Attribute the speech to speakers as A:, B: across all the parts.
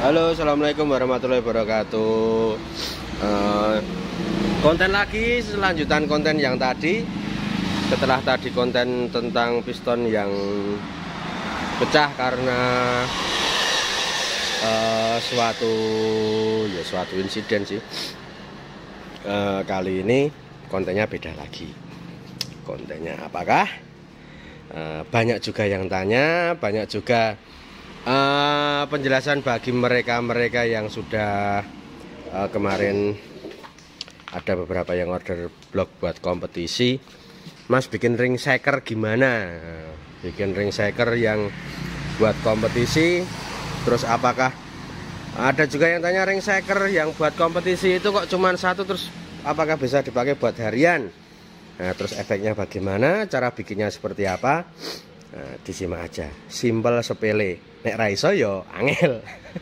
A: Halo, assalamualaikum warahmatullahi wabarakatuh. Konten lagi, selanjutan konten yang tadi. Setelah tadi konten tentang piston yang pecah karena suatu insiden sih. Kali ini kontennya beda lagi. Kontennya apakah? Banyak juga yang tanya, banyak juga penjelasan bagi mereka yang sudah kemarin ada beberapa yang order blok buat kompetisi. Mas bikin ring shaker gimana? Bikin ring shaker yang buat kompetisi. Terus apakah ada juga yang tanya ring shaker yang buat kompetisi itu kok cuma satu, terus apakah bisa dipakai buat harian? Nah, terus efeknya bagaimana? Cara bikinnya seperti apa? Nah, disimak aja. Simpel, sepele. Nek raiso yo angel.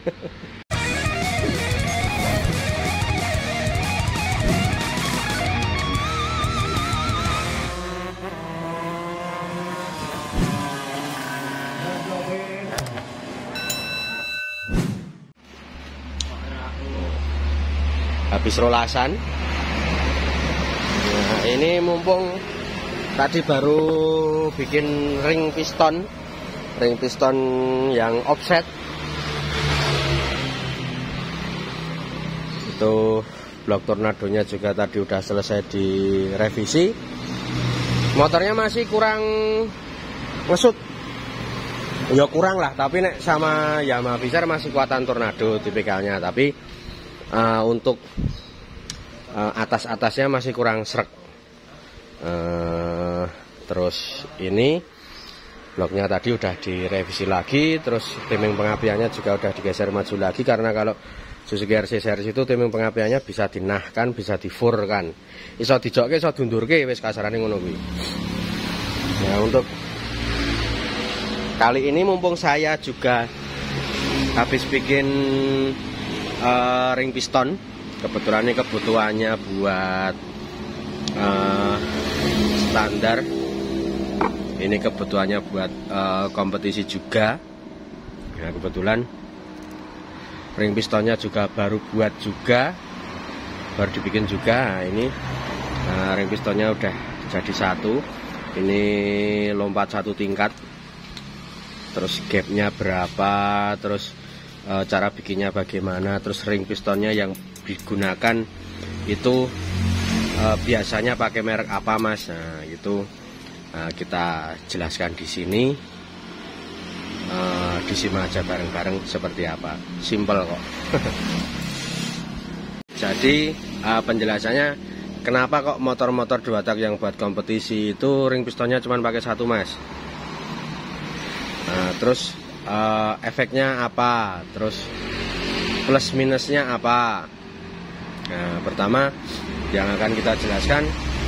A: Habis rolasan. Nah, ini mumpung tadi baru bikin ring piston yang offset. Itu blok tornadonya juga tadi udah selesai direvisi. Motornya masih kurang ngesut. Ya kurang lah, tapi nek sama Yamaha Fisher masih kuatan tornado tipikalnya, tapi untuk atas-atasnya masih kurang srek. Terus ini bloknya tadi udah direvisi lagi, terus timing pengapiannya juga udah digeser maju lagi, karena kalau Suzuki RC series itu timing pengapiannya bisa dinahkan, bisa difurkan, iso dijokke, iso dundurke, wis kasarane ngono kuwi. Ya, untuk kali ini mumpung saya juga habis bikin ring piston, kebutuhannya buat standar. Ini kebutuhannya buat kompetisi juga. Nah, kebetulan ring pistonnya juga baru dibikin juga. Nah, ini ring pistonnya udah jadi satu. Ini lompat satu tingkat. Terus gapnya berapa, terus cara bikinnya bagaimana, terus ring pistonnya yang digunakan itu biasanya pakai merek apa, Mas? Nah, itu kita jelaskan di sini. Disimak aja bareng-bareng seperti apa. Simple kok. Jadi penjelasannya kenapa kok motor-motor 2 tak yang buat kompetisi itu ring pistonnya cuma pakai satu, Mas. Terus efeknya apa? Terus plus minusnya apa? Nah, pertama yang akan kita jelaskan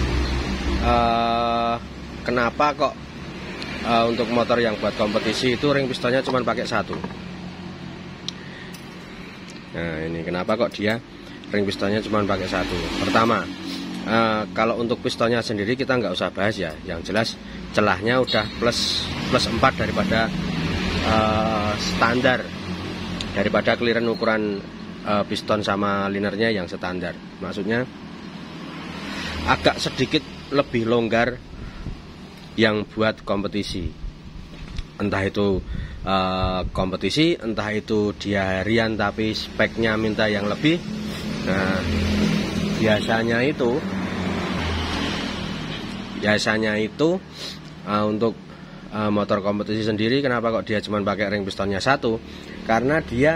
A: kenapa kok untuk motor yang buat kompetisi itu ring pistonnya cuma pakai satu. Nah, ini kenapa kok dia ring pistonnya cuma pakai satu. Pertama, kalau untuk pistonnya sendiri kita nggak usah bahas ya. Yang jelas celahnya udah plus 4 daripada standar, daripada clearance ukuran piston sama linernya yang standar. Maksudnya agak sedikit lebih longgar yang buat kompetisi, entah itu kompetisi, entah itu dia harian tapi speknya minta yang lebih. Nah, biasanya itu untuk motor kompetisi sendiri, kenapa kok dia cuma pakai ring pistonnya satu? Karena dia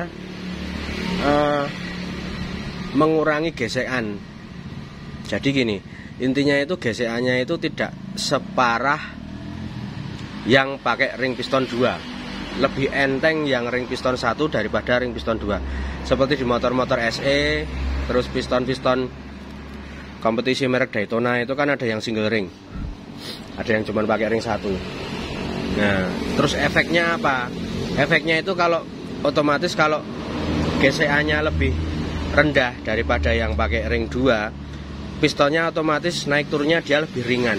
A: mengurangi gesekan. Jadi gini, intinya itu gesekannya itu tidak separah yang pakai ring piston 2. Lebih enteng yang ring piston 1 daripada ring piston 2. Seperti di motor-motor SE, terus piston-piston kompetisi merek Daytona itu kan ada yang single ring, ada yang cuma pakai ring 1. Nah, terus efeknya apa? Efeknya itu kalau otomatis kalau gesekannya lebih rendah daripada yang pakai ring 2, pistonnya otomatis naik turunnya dia lebih ringan.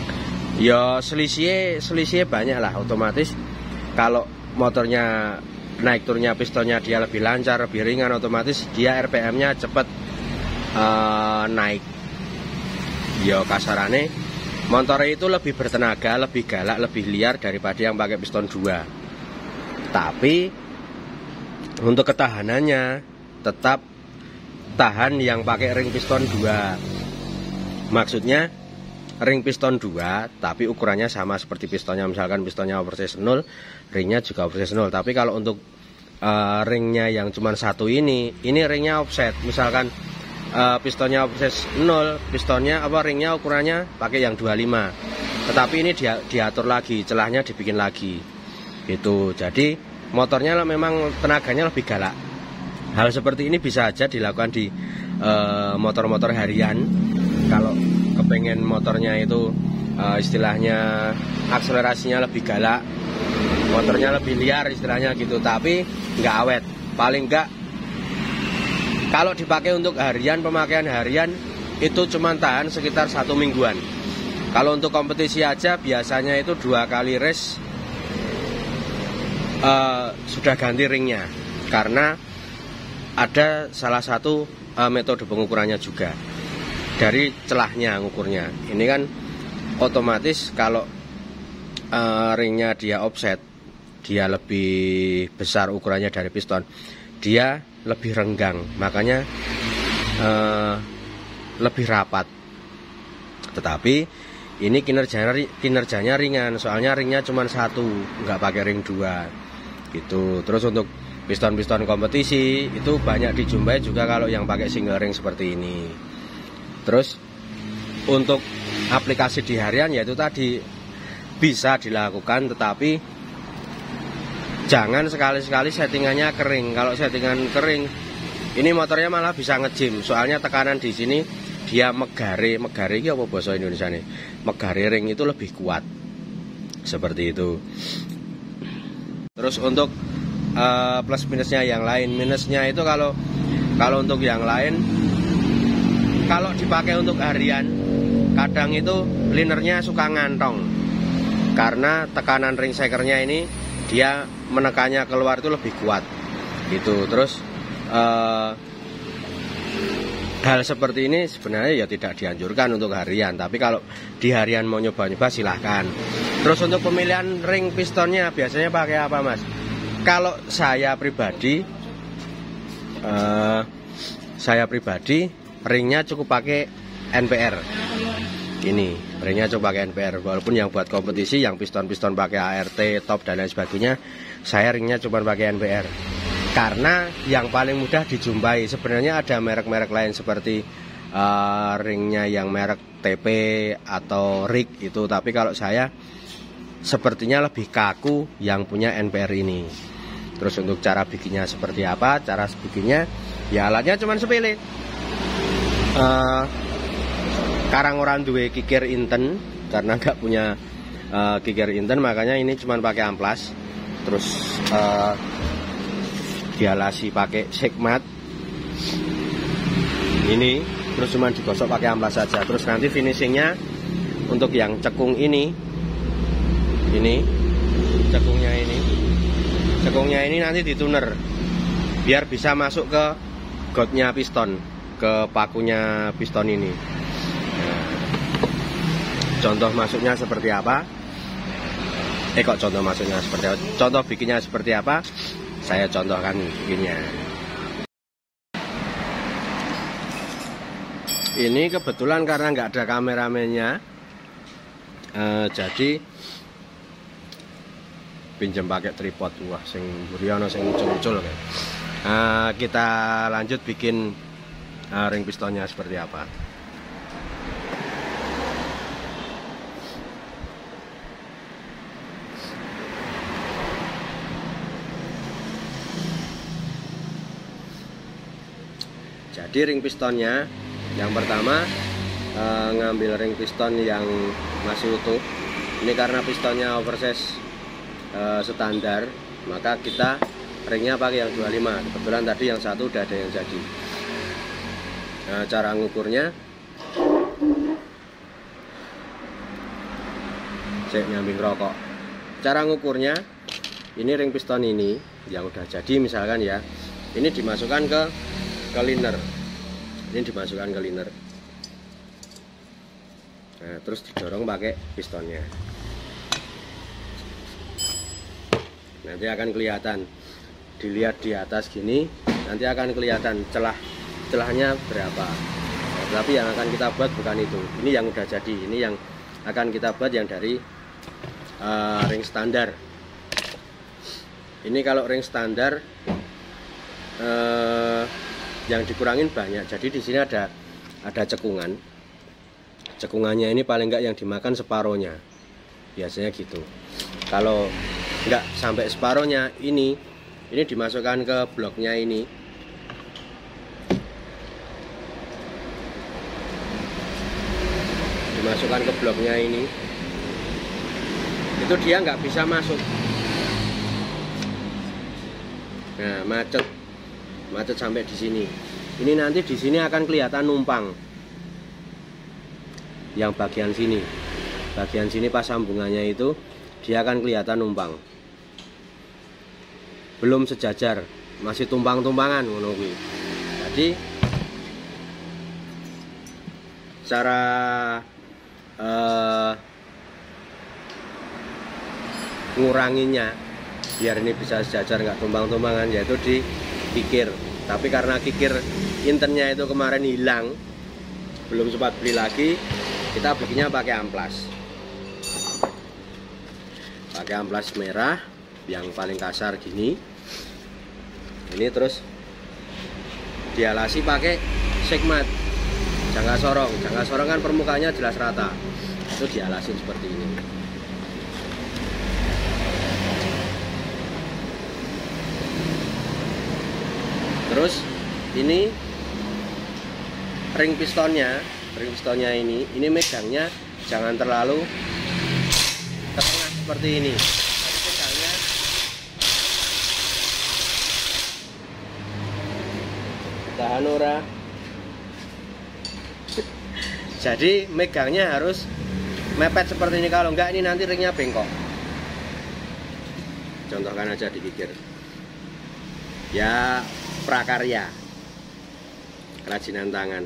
A: Ya selisihnya banyak lah. Otomatis kalau motornya naik turunnya pistonnya dia lebih lancar, lebih ringan, otomatis dia RPM-nya cepat naik. Yo kasarane motor itu lebih bertenaga, lebih galak, lebih liar daripada yang pakai piston 2. Tapi untuk ketahanannya tetap tahan yang pakai ring piston 2. Maksudnya ring piston 2 tapi ukurannya sama seperti pistonnya, misalkan pistonnya oversize 0, ringnya juga oversize 0. Tapi kalau untuk ringnya yang cuma satu ini ringnya offset, misalkan pistonnya oversize 0, pistonnya ringnya ukurannya pakai yang 25, tetapi ini diatur lagi, celahnya dibikin lagi gitu. Jadi motornya memang tenaganya lebih galak. Hal seperti ini bisa aja dilakukan di motor-motor harian. Kalau kepengen motornya itu istilahnya akselerasinya lebih galak, motornya lebih liar istilahnya gitu, tapi nggak awet. Paling nggak kalau dipakai untuk harian, pemakaian harian itu cuma tahan sekitar 1 mingguan. Kalau untuk kompetisi aja biasanya itu 2 kali race sudah ganti ringnya, karena ada salah satu metode pengukurannya juga dari celahnya ngukurnya. Ini kan otomatis kalau ringnya dia offset, dia lebih besar ukurannya dari piston, dia lebih renggang, makanya lebih rapat. Tetapi ini kinerjanya ringan, soalnya ringnya cuma 1, nggak pakai ring 2 gitu. Terus untuk piston-piston kompetisi itu banyak dijumpai juga kalau yang pakai single ring seperti ini. Terus untuk aplikasi di harian yaitu tadi bisa dilakukan, tetapi jangan sekali-sekali settingannya kering. Kalau settingan kering, ini motornya malah bisa ngejim. Soalnya tekanan di sini dia megare iki apa bahasa Indonesia nih? Megare ring itu lebih kuat. Seperti itu. Terus untuk plus minusnya yang lain, minusnya itu kalau untuk yang lain, kalau dipakai untuk harian, kadang itu linernya suka ngantong, karena tekanan ring shakernya ini dia menekannya keluar itu lebih kuat gitu. Terus hal seperti ini sebenarnya ya tidak dianjurkan untuk harian, tapi kalau di harian mau nyoba-nyoba silahkan. Terus untuk pemilihan ring pistonnya biasanya pakai apa, Mas? Kalau saya pribadi ringnya cukup pakai NPR. Ini ringnya cukup pakai NPR, walaupun yang buat kompetisi yang piston-piston pakai ART, top dan lain sebagainya, saya ringnya cuma pakai NPR. Karena yang paling mudah dijumpai. Sebenarnya ada merek-merek lain seperti ringnya yang merek TP atau RIG itu, tapi kalau saya sepertinya lebih kaku yang punya NPR ini. Terus untuk cara bikinnya seperti apa? Cara bikinnya ya alatnya cuma sepele. Karang orang duwe kikir inten, karena nggak punya kikir inten, makanya ini cuma pakai amplas. Terus dialasi pakai sekmat ini, terus cuma digosok pakai amplas saja. Terus nanti finishingnya untuk yang cekung ini cekungnya ini nanti dituner biar bisa masuk ke godnya piston, ke pakunya piston ini. Contoh masuknya seperti apa? Contoh masuknya seperti apa? Contoh bikinnya seperti apa? Saya contohkan bikinnya. Ini kebetulan karena nggak ada kameramennya, jadi pinjam pakai tripod. Wah, sing buriono sing muncul-muncul kayak. Kita lanjut bikin ring pistonnya seperti apa. Jadi ring pistonnya yang pertama ngambil ring piston yang masih utuh. Ini karena pistonnya oversize standar, maka kita ringnya pakai yang 25. Kebetulan tadi yang satu udah ada yang jadi. Cara ngukurnya, saya nyambing rokok. Cara ngukurnya ini ring piston ini yang udah jadi misalkan ya, ini dimasukkan ke liner. Ini dimasukkan ke liner. Nah, terus didorong pakai pistonnya. Nanti akan kelihatan, dilihat di atas gini, nanti akan kelihatan celahnya berapa. Nah, tapi yang akan kita buat bukan itu. Ini yang udah jadi. Ini yang akan kita buat yang dari ring standar. Ini kalau ring standar yang dikurangin banyak. Jadi di sini ada cekungan. Cekungannya ini paling enggak yang dimakan separohnya. Biasanya gitu. Kalau enggak sampai separohnya, ini dimasukkan ke bloknya ini. Dimasukkan ke bloknya ini. Itu dia nggak bisa masuk. Nah, macet sampai di sini. Ini nanti di sini akan kelihatan numpang. Yang bagian sini pas sambungannya itu dia akan kelihatan numpang. Belum sejajar, masih tumpang-tumpangan ngono kuwi. Jadi cara nguranginya biar ini bisa sejajar nggak tumpang-tumpangan, yaitu di kikir. Tapi karena kikir intennya itu kemarin hilang, belum sempat beli lagi, kita bikinnya pakai amplas. Pakai amplas merah yang paling kasar gini. Ini terus dialasi pakai segmat jangka sorong. Jangka sorong kan permukaannya jelas rata. Itu dialasin seperti ini. Terus ini ring pistonnya ini megangnya jangan terlalu ke tengah seperti ini. Jadi megangnya tahan ora. Jadi megangnya harus mepet seperti ini, kalau enggak ini nanti ringnya bengkok. Contohkan aja di kikir. Ya prakarya, kerajinan tangan.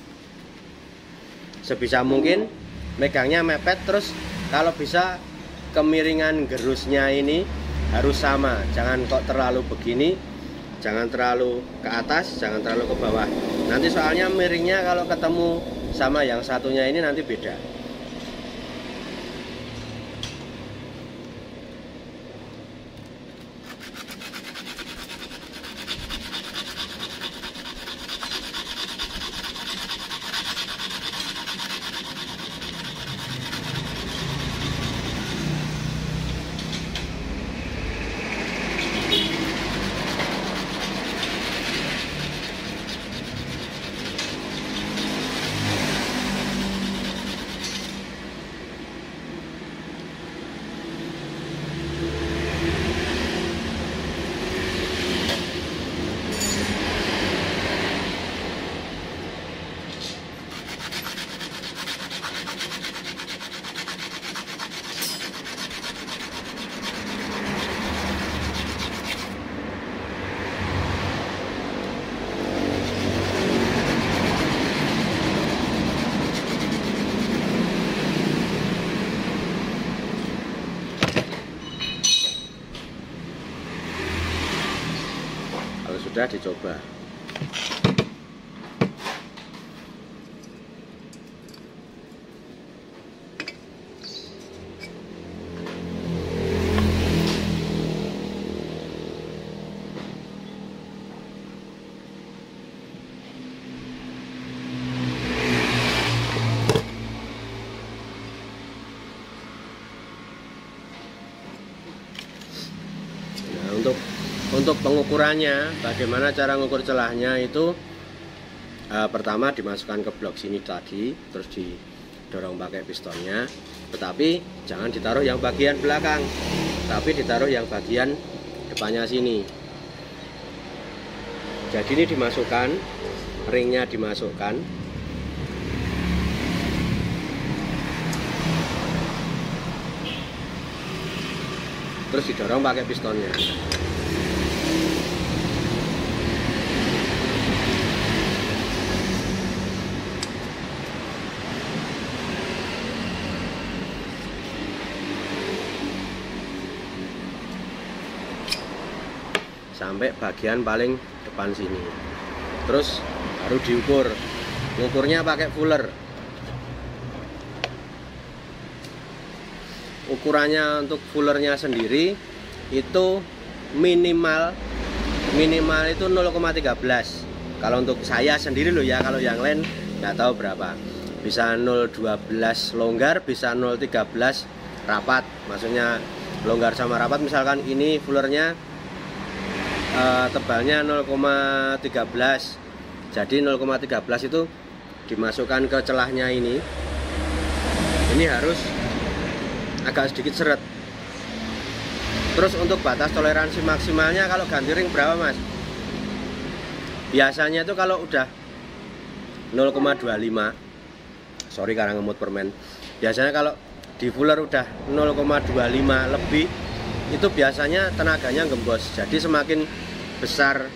A: Sebisa mungkin megangnya mepet, terus kalau bisa kemiringan gerusnya ini harus sama. Jangan kok terlalu begini, jangan terlalu ke atas, jangan terlalu ke bawah. Nanti soalnya miringnya kalau ketemu sama yang satunya ini nanti beda. Sudah dicoba. Untuk pengukurannya, bagaimana cara mengukur celahnya itu pertama dimasukkan ke blok sini tadi, terus didorong pakai pistonnya. Tetapi jangan ditaruh yang bagian belakang, tapi ditaruh yang bagian depannya sini. Jadi ini dimasukkan, ringnya dimasukkan. terus didorong pakai pistonnya. Sampai bagian paling depan sini, terus baru diukur. Ngukurnya pakai fuller. Ukurannya untuk fullernya sendiri itu minimal itu 0,13. Kalau untuk saya sendiri loh ya, kalau yang lain nggak tahu berapa. Bisa 0,12 longgar, bisa 0,13 rapat. Maksudnya longgar sama rapat, misalkan ini fullernya tebalnya 0,13. Jadi 0,13 itu dimasukkan ke celahnya ini harus agak sedikit seret. Terus untuk batas toleransi maksimalnya kalau ganti ring berapa mas? Biasanya itu kalau udah 0,25, sorry karena ngemut permen, biasanya kalau di fuller udah 0,25 lebih, itu biasanya tenaganya gembos. Jadi semakin besar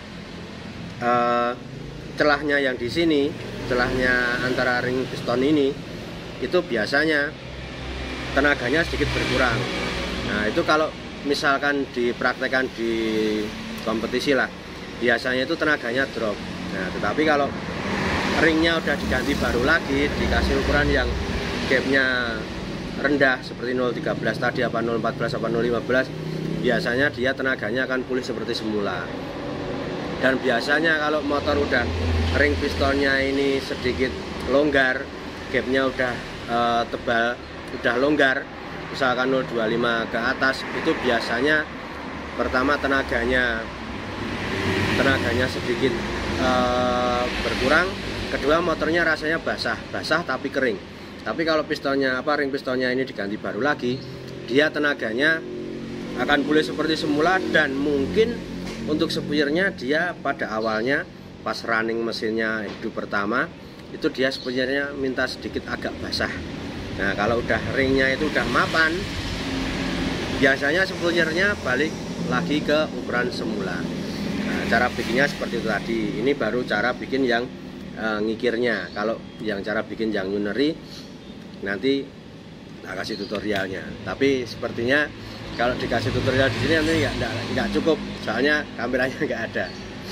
A: celahnya yang di sini, celahnya antara ring piston ini, itu biasanya tenaganya sedikit berkurang. Nah itu kalau misalkan dipraktekkan di kompetisi lah, biasanya itu tenaganya drop. Nah tetapi kalau ringnya udah diganti baru lagi, dikasih ukuran yang gapnya rendah seperti 0,13 tadi, apa 0,14 apa 0,15, biasanya dia tenaganya akan pulih seperti semula. Dan biasanya kalau motor udah ring pistonnya ini sedikit longgar, gapnya udah tebal, udah longgar, misalkan 0,25 ke atas, itu biasanya pertama tenaganya sedikit berkurang, kedua motornya rasanya basah tapi kering. Tapi kalau pistonnya ring pistonnya ini diganti baru lagi, dia tenaganya akan pulih seperti semula. Dan mungkin untuk spuyernya dia pada awalnya pas running mesinnya hidup pertama itu dia spuyernya minta sedikit agak basah. Nah kalau udah ringnya itu udah mapan, biasanya spuyernya balik lagi ke ukuran semula. Nah, cara bikinnya seperti itu tadi. Ini baru cara bikin yang ngikirnya. Kalau yang cara bikin yang nyuneri nanti tak kasih tutorialnya. Tapi sepertinya kalau dikasih tutorial di sini nanti nggak cukup, soalnya kameranya nggak ada.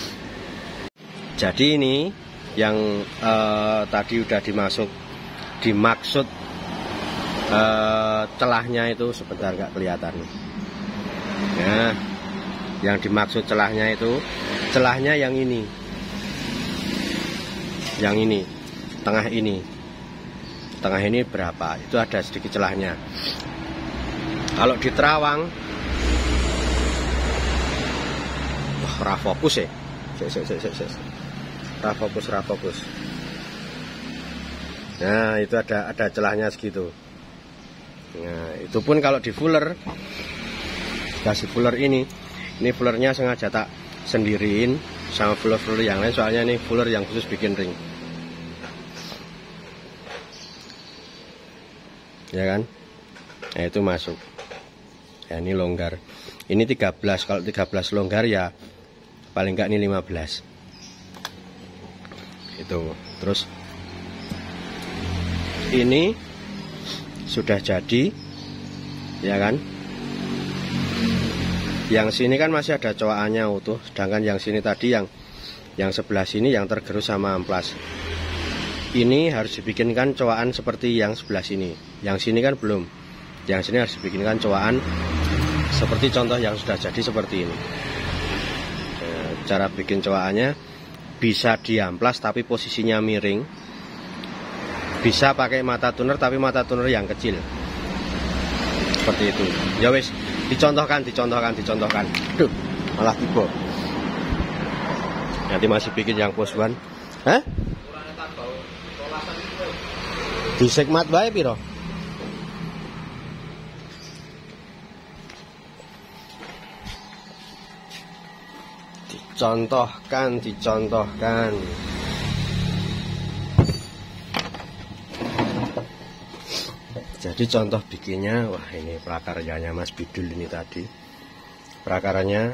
A: Jadi ini yang tadi udah dimaksud celahnya itu, sebentar nggak kelihatan. Nah, yang dimaksud celahnya itu, celahnya yang ini, tengah ini berapa? Itu ada sedikit celahnya. Kalau di terawang, rafokus ya, rafokus. Nah itu ada celahnya segitu. Nah itu pun kalau di fuller, kasih fuller ini fullernya sengaja tak sendiriin sama fuller yang lain, soalnya ini fuller yang khusus bikin ring, ya kan? Nah itu masuk. Ya ini longgar. Ini 13, kalau 13 longgar ya paling enggak ini 15. Itu. Terus ini sudah jadi, ya kan? Yang sini kan masih ada coakannya utuh, sedangkan yang sini tadi yang sebelah sini yang tergerus sama amplas. Ini harus dibikinkan coakan seperti yang sebelah sini. Yang sini kan belum. Yang sini harus dibikinkan coakan seperti contoh yang sudah jadi seperti ini. Cara bikin coakannya bisa diamplas tapi posisinya miring, bisa pakai mata tuner tapi mata tuner yang kecil, seperti itu. Ya wis, dicontohkan. Duh, malah tiba. Nanti masih bikin yang posuan. Hah? Di segmat bae piro? Dicontohkan. Jadi contoh bikinnya, wah ini prakaryanya Mas Bidul ini tadi. prakaryanya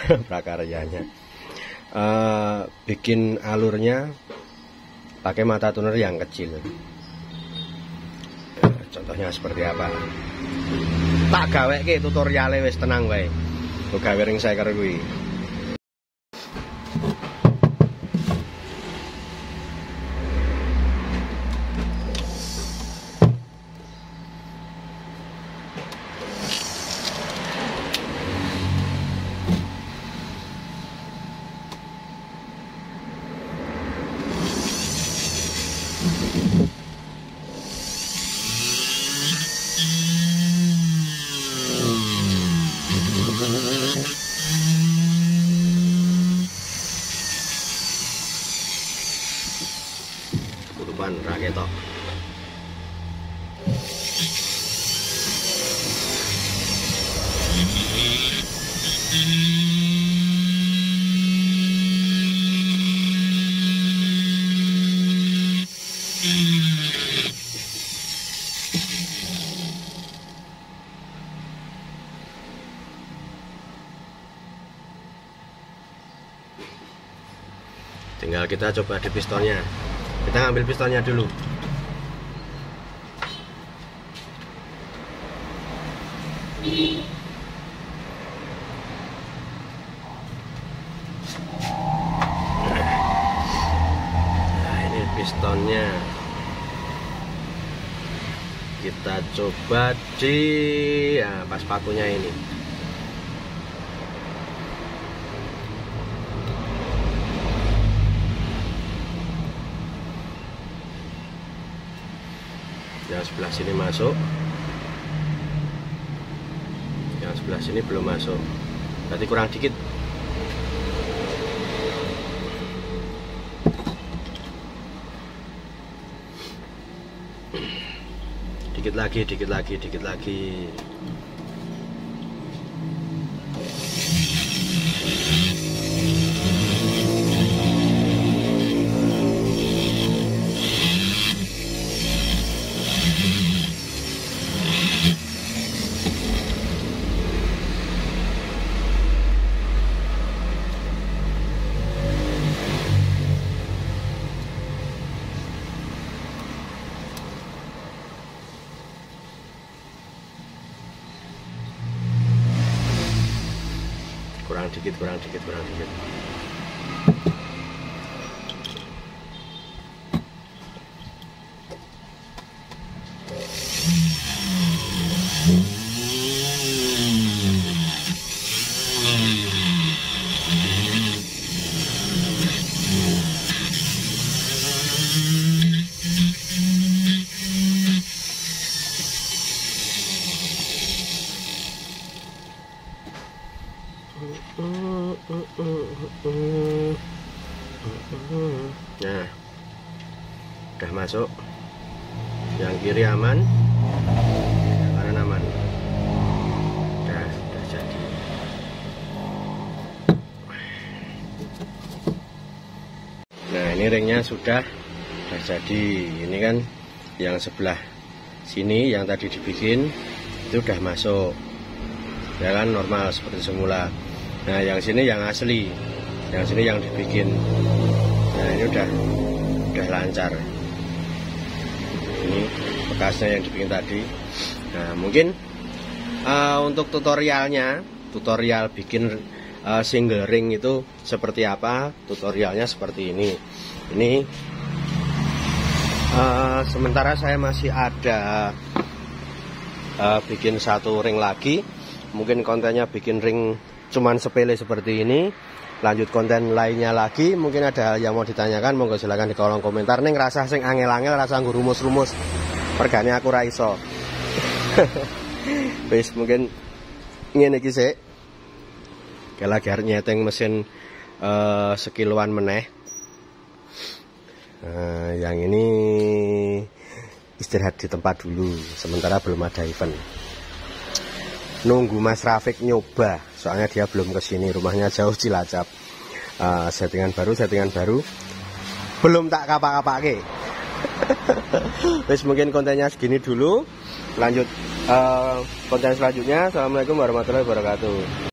A: bikin alurnya pakai mata tuner yang kecil. Contohnya seperti apa? Tak gawe ke tutorialnya wis tenang wae. Kok gawe ring cycle kuwi. Tutupan raketok. Tinggal kita coba di pistonnya. Kita ambil pistonnya dulu. Nah, ini pistonnya. Kita coba di pas pakunya ini. Yang sebelah sini masuk, yang sebelah sini belum masuk, berarti kurang dikit. Dikit lagi, dikit lagi, dikit lagi. Kurang dikit, kurang dikit, kurang dikit. Nah, udah masuk. Yang kiri aman, yang kanan aman. Udah jadi. Nah, ini ringnya sudah jadi. Ini kan yang sebelah sini yang tadi dibikin itu udah masuk, ya kan, normal seperti semula. Nah, yang sini yang asli, yang sini yang dibikin. Nah, ini udah lancar. Ini bekasnya yang dibikin tadi. Nah, mungkin untuk tutorial bikin single ring itu seperti apa, tutorialnya seperti ini. Ini sementara saya masih ada bikin satu ring lagi. Mungkin kontennya bikin ring cuman sepele seperti ini. Lanjut konten lainnya lagi. Mungkin ada yang mau ditanyakan, monggo silakan di kolom komentar. Neng rasa sing angel-angel, rasa nggo rumus-rumus, regane aku ra iso. Wis mungkin ngene iki sik. Lagi arep nyeteng mesin sekiloan meneh. Yang ini istirahat di tempat dulu, sementara belum ada event. Nunggu Mas Rafiq nyoba, soalnya dia belum kesini, rumahnya jauh Cilacap. Settingan baru belum tak kapak-kapake. Wis mungkin kontennya segini dulu. Lanjut konten selanjutnya. Assalamualaikum warahmatullahi wabarakatuh.